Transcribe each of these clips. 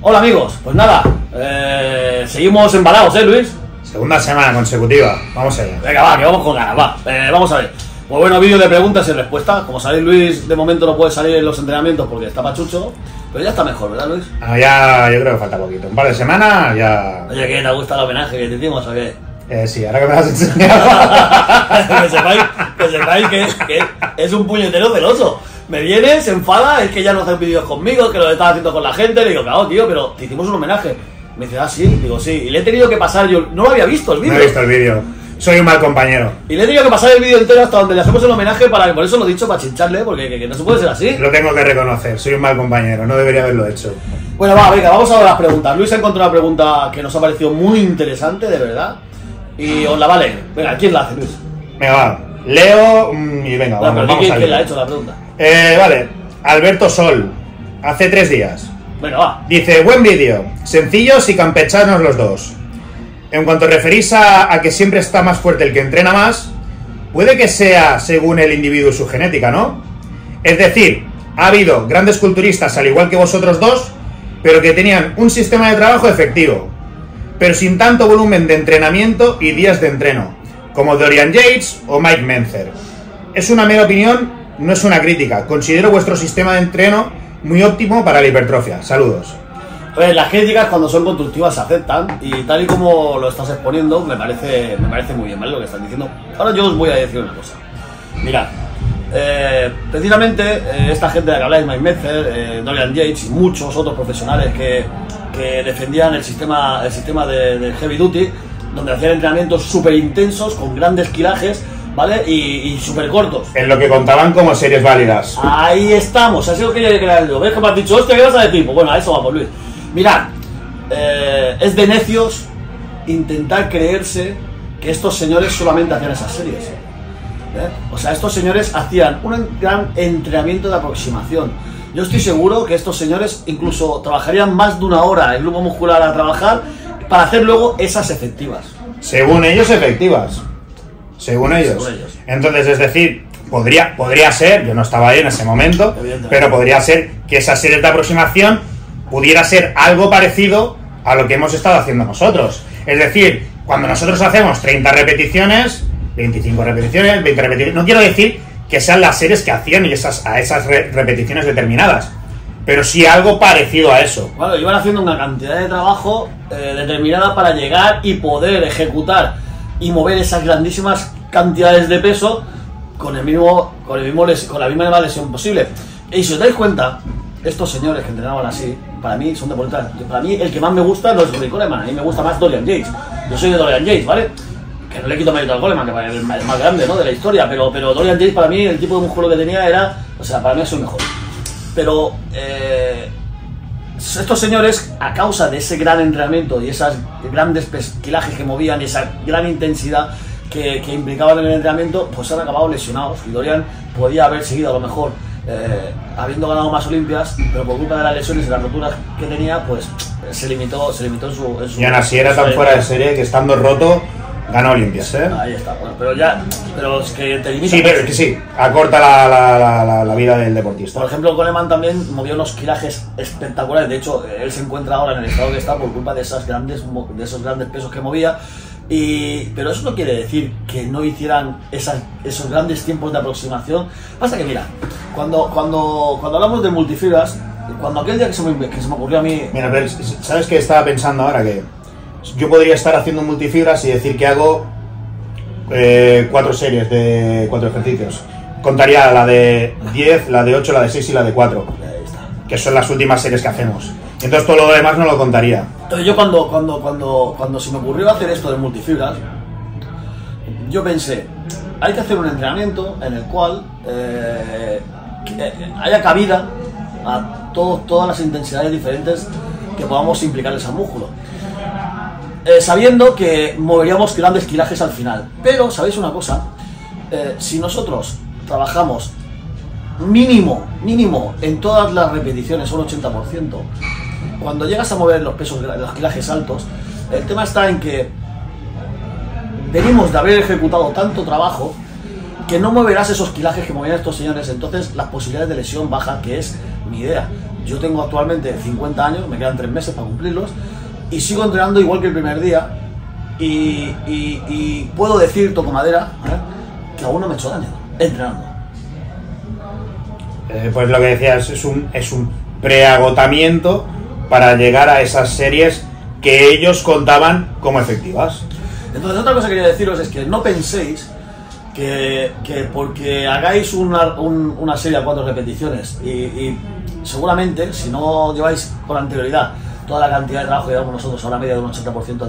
Hola amigos, pues nada, seguimos embalados, Luis. Segunda semana consecutiva, vamos allá. Venga, va, que vamos con ganas, va. Vamos a ver. Pues bueno, vídeo de preguntas y respuestas. Como sabéis, Luis de momento no puede salir en los entrenamientos porque está pachucho, pero ya está mejor, ¿verdad, Luis? Ya, yo creo que falta poquito. Un par de semanas ya... Oye, ¿qué te gusta el homenaje que te hicimos o qué? Sí, ahora que me lo has enseñado. que sepáis que es un puñetero celoso. Me viene, se enfada, es que ya no hace vídeos conmigo, que lo estaba haciendo con la gente. Le digo, claro, tío, pero te hicimos un homenaje. Me dice, ah, sí, digo, sí. Y le he tenido que pasar, yo no lo había visto el vídeo. No he visto el vídeo. Soy un mal compañero. Y le he tenido que pasar el vídeo entero hasta donde le hacemos el homenaje, por eso lo he dicho, para chincharle, porque que no se puede ser así. Lo tengo que reconocer, soy un mal compañero, no debería haberlo hecho. Bueno, va, venga, vamos a ver las preguntas. Luis ha encontrado una pregunta que nos ha parecido muy interesante, de verdad. Y os la vale. Venga, ¿quién la hace, Luis? Venga, va. Leo y venga, vamos a ¿Quién la ha hecho la pregunta? Vale, Alberto Sol, hace 3 días. Venga, va. Dice, buen vídeo, sencillos y campechanos los dos. En cuanto referís a que siempre está más fuerte el que entrena más, puede que sea según el individuo y su genética, ¿no? Es decir, ha habido grandes culturistas al igual que vosotros dos, pero que tenían un sistema de trabajo efectivo, pero sin tanto volumen de entrenamiento y días de entreno, como Dorian Yates o Mike Mentzer. Es una mera opinión, no es una crítica. Considero vuestro sistema de entreno muy óptimo para la hipertrofia. Saludos. Pues las críticas cuando son constructivas se aceptan y tal y como lo estás exponiendo me parece muy bien, ¿vale? Lo que estás diciendo. Ahora yo os voy a decir una cosa. Mirad, precisamente esta gente de la que habláis, Mike Mentzer, Dorian Yates y muchos otros profesionales que defendían el sistema de heavy duty, donde hacían entrenamientos súper intensos con grandes kilajes, ¿vale? Y súper cortos. En lo que contaban como series válidas. Ahí estamos, así lo que yo quería decir. ¿Ves que me has dicho, hostia, qué vas a decir? Pues bueno, a eso vamos, Luis. Mirad, es de necios intentar creerse que estos señores solamente hacían esas series. O sea, estos señores hacían un gran entrenamiento de aproximación. Yo estoy seguro que estos señores incluso trabajarían más de 1 hora el grupo muscular a trabajar para hacer luego esas efectivas. Según ellos, efectivas. Según ellos. Entonces, es decir, podría ser, yo no estaba ahí en ese momento, pero podría ser que esas series de aproximación pudiera ser algo parecido a lo que hemos estado haciendo nosotros. Es decir, cuando nosotros hacemos 30 repeticiones, 25 repeticiones, 20 repeticiones, no quiero decir que sean las series que hacían y a esas repeticiones determinadas, pero sí algo parecido a eso. Bueno, iban haciendo una cantidad de trabajo determinada para llegar y poder ejecutar y mover esas grandísimas cantidades de peso con la misma lesión posible. Y si os dais cuenta, estos señores que entrenaban así, para mí son deportistas. Para mí el que más me gusta no es Ronnie Coleman, a mí me gusta más Dorian Yates. Yo soy de Dorian Yates, ¿vale? Que no le quito mérito al Coleman, que es el más grande, ¿no?, de la historia, pero Dorian Yates para mí, el tipo de músculo que tenía era, o sea, para mí es el mejor. Pero estos señores, a causa de ese gran entrenamiento y esas grandes kilajes que movían y esa gran intensidad que implicaban en el entrenamiento, pues han acabado lesionados. Y Dorian podía haber seguido a lo mejor habiendo ganado más Olimpias, pero por culpa de las lesiones y las roturas que tenía, pues se limitó en su y aún así era tan fuera de serie que estando roto ganó Olimpias, ¿eh? Ahí está, bueno, pero es que te limita. Sí, pero es que sí, acorta la vida del deportista. Por ejemplo, Coleman también movió unos kilajes espectaculares. De hecho, él se encuentra ahora en el estado que está por culpa de esos grandes pesos que movía. Pero eso no quiere decir que no hicieran esos grandes tiempos de aproximación. Pasa que mira, cuando hablamos de multifibras, cuando aquel día que se me ocurrió a mí... Mira, pero ¿sabes qué estaba pensando ahora? Que yo podría estar haciendo multifibras y decir que hago 4 series de 4 ejercicios. Contaría la de 10, la de 8, la de 6 y la de 4. Ahí está. Que son las últimas series que hacemos. Entonces todo lo demás no lo contaría. Entonces yo cuando se me ocurrió hacer esto de multifibras, yo pensé, hay que hacer un entrenamiento en el cual haya cabida a todas las intensidades diferentes que podamos implicarles al músculo. Sabiendo que moveríamos grandes kilajes al final. Pero, ¿sabéis una cosa? Si nosotros trabajamos mínimo en todas las repeticiones, un 80%, cuando llegas a mover los kilajes altos, el tema está en que venimos de haber ejecutado tanto trabajo que no moverás esos kilajes que movían estos señores, entonces las posibilidades de lesión bajan, que es mi idea. Yo tengo actualmente 50 años, me quedan 3 meses para cumplirlos, y sigo entrenando igual que el primer día, y puedo decir, toco madera, que aún no me he hecho daño entrenando. Pues lo que decías, es un preagotamiento para llegar a esas series que ellos contaban como efectivas. Entonces, otra cosa que quería deciros es que no penséis que porque hagáis una serie a 4 repeticiones y seguramente, si no lleváis con anterioridad toda la cantidad de trabajo que llevamos nosotros, a una media de un 80%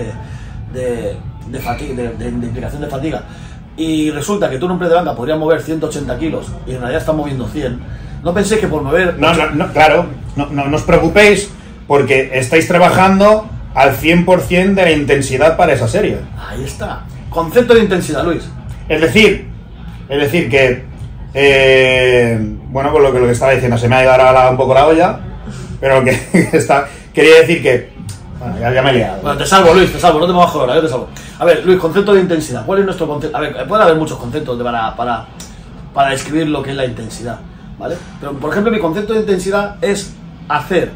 de fatiga, de implicación de fatiga, y resulta que tú en un press de banca podrías mover 180 kilos y en realidad estás moviendo 100, no penséis que por mover... Claro, no os preocupéis porque estáis trabajando al 100% de la intensidad para esa serie. Ahí está. Concepto de intensidad, Luis. Es decir que... bueno, pues lo que estaba diciendo, se me ha ido ahora un poco la olla, pero que quería decir que... Bueno, ya me he liado. Bueno, te salvo, Luis, te salvo, no te bajo ahora, yo te salvo. A ver, Luis, concepto de intensidad. ¿Cuál es nuestro concepto? A ver, puede haber muchos conceptos para describir lo que es la intensidad, ¿vale? Pero, por ejemplo, mi concepto de intensidad es hacer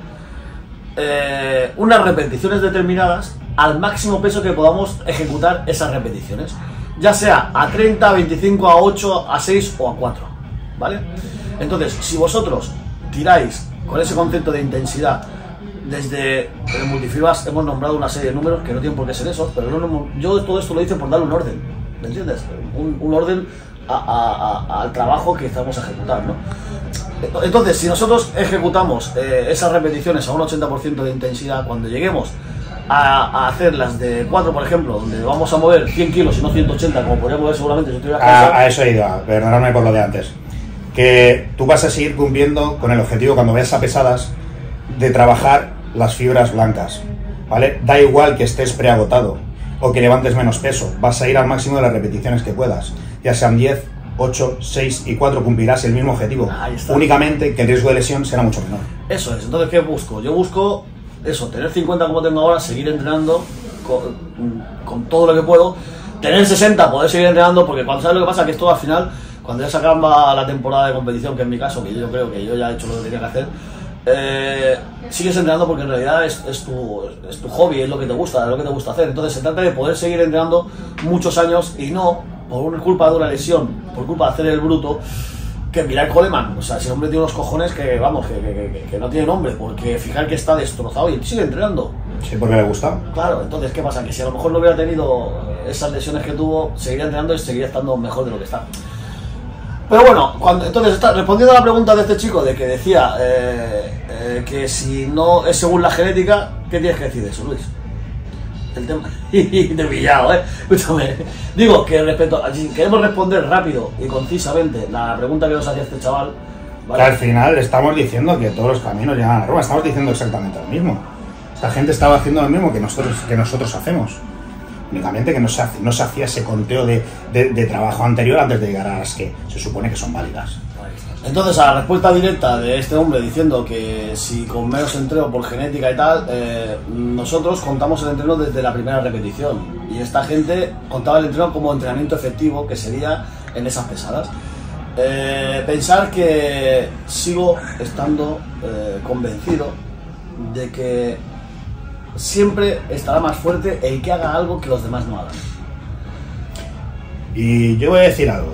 unas repeticiones determinadas al máximo peso que podamos ejecutar esas repeticiones, ya sea a 30, a 25, a 8, a 6 o a 4, ¿vale? Entonces, si vosotros tiráis con ese concepto de intensidad, desde Multifibras hemos nombrado una serie de números que no tienen por qué ser esos, pero yo todo esto lo hice por darle un orden, ¿me entiendes? Un orden al trabajo que estamos a ejecutar, ¿no? Entonces, si nosotros ejecutamos esas repeticiones a un 80% de intensidad, cuando lleguemos a hacer las de 4, por ejemplo, donde vamos a mover 100 kilos y no 180, como podría mover seguramente si estuviera a eso he ido, perdonadme por lo de antes. Que tú vas a seguir cumpliendo con el objetivo, cuando veas a pesadas, de trabajar las fibras blancas, ¿vale? Da igual que estés preagotado o que levantes menos peso, vas a ir al máximo de las repeticiones que puedas, ya sean 10, 8, 6 y 4, cumplirás el mismo objetivo, únicamente que el riesgo de lesión será mucho menor. Eso es. Entonces, ¿qué busco? Yo busco eso, tener 50 como tengo ahora, seguir entrenando con todo lo que puedo, tener 60, poder seguir entrenando, porque cuando sabes lo que pasa, que esto al final, cuando ya se acaba la temporada de competición, que en mi caso, que yo creo que yo ya he hecho lo que tenía que hacer, sigues entrenando porque en realidad es tu hobby, es lo que te gusta, es lo que te gusta hacer. Entonces se trata de poder seguir entrenando muchos años y no por culpa de una lesión, por culpa de hacer el bruto, que mirar Coleman. O sea, ese hombre tiene unos cojones que, vamos, que no tiene nombre, porque fijar que está destrozado y sigue entrenando. Sí, porque le gusta. Claro, entonces, ¿qué pasa? Que si a lo mejor no hubiera tenido esas lesiones que tuvo, seguiría entrenando y seguiría estando mejor de lo que está. Pero bueno, entonces, respondiendo a la pregunta de este chico, de que decía que si no es según la genética, ¿qué tienes que decir de eso, Luis? El tema... te he pillado, escúchame. Digo que si queremos responder rápido y concisamente la pregunta que nos hacía este chaval, ¿vale? Que al final estamos diciendo que todos los caminos llegan a Roma, estamos diciendo exactamente lo mismo. Esta gente estaba haciendo lo mismo que nosotros hacemos. Únicamente que no se hacía ese conteo de trabajo anterior antes de llegar a las que se supone que son válidas. Entonces, a la respuesta directa de este hombre diciendo que si con menos entreno por genética y tal, nosotros contamos el entreno desde la primera repetición y esta gente contaba el entreno como entrenamiento efectivo, que sería en esas pesadas. Pensar que sigo estando convencido de que siempre estará más fuerte el que haga algo que los demás no hagan. Y yo voy a decir algo.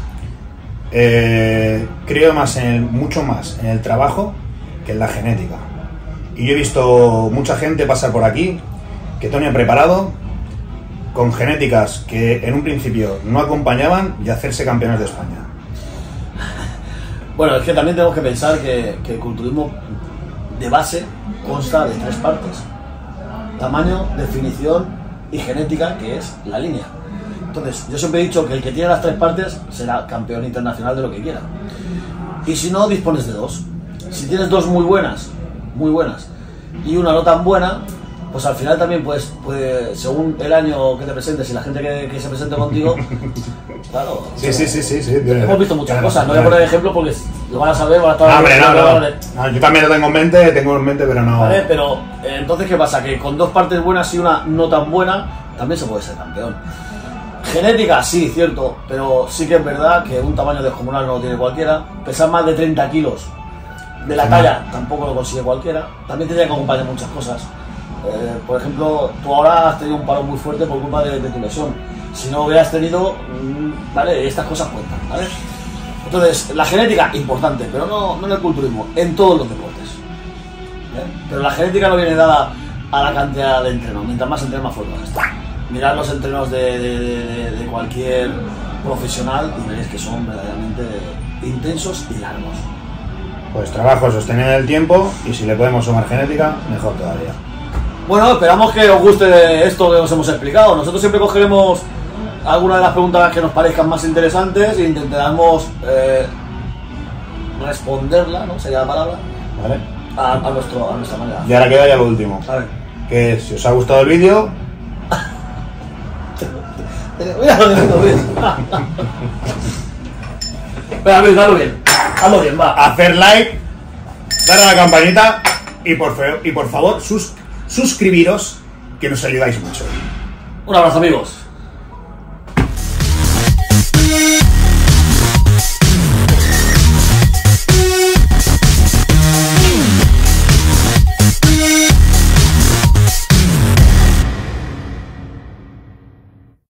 Creo mucho más en el trabajo que en la genética. Y yo he visto mucha gente pasar por aquí que Tony ha preparado con genéticas que en un principio no acompañaban y hacerse campeones de España. Bueno, es que también tenemos que pensar que el culturismo de base consta de 3 partes: tamaño, definición y genética, que es la línea. Entonces, yo siempre he dicho que el que tiene las 3 partes será campeón internacional de lo que quiera. Y si no, dispones de 2. Si tienes 2 muy buenas, y una no tan buena, pues al final también puedes según el año que te presentes y la gente que se presente contigo, claro. Sí. Hemos visto muchas cosas, no voy a poner ejemplo porque lo van a saber, van a estar... No, yo también lo tengo en mente, pero no... Vale, pero entonces, ¿qué pasa? Que con 2 partes buenas y una no tan buena, también se puede ser campeón. Genética, sí, cierto, pero sí que es verdad que un tamaño descomunal no lo tiene cualquiera. Pesar más de 30 kilos de la talla tampoco lo consigue cualquiera. También tiene que acompañar muchas cosas. Por ejemplo, tú ahora has tenido un paro muy fuerte por culpa de tu lesión. Si no hubieras tenido, ¿vale? Estas cosas cuentan, ¿vale? Entonces, la genética, importante, pero no en el culturismo, en todos los deportes. Pero la genética no viene dada a la cantidad de entreno. Mientras más entreno, más fuerte vas a estar. Mirad los entrenos de cualquier profesional y veréis que son verdaderamente intensos y largos. Pues trabajo sostenido en el tiempo y si le podemos sumar genética, mejor todavía. Bueno, esperamos que os guste esto que os hemos explicado. Nosotros siempre cogeremos algunas de las preguntas que nos parezcan más interesantes e intentaremos responderla, ¿no? Sería la palabra. ¿Vale? A nuestra manera. Y ahora queda ya lo último. A ver. Que si os ha gustado el vídeo, Mira lo que me bien. Venga, Luis, hazlo bien. Hazlo bien, va. hacer like, dar a la campanita y por favor suscribiros, que nos ayudáis mucho. Un abrazo, amigos.